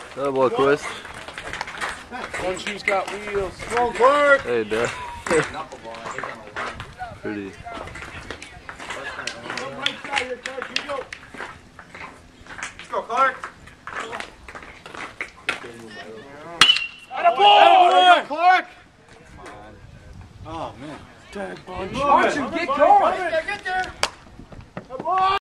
Oh boy, Quist. One shoe's got wheels. Come on, Clark. Hey, Dad. Pretty. Let's go, Clark. Attaboy! Clark. Oh, man. Martin, get going.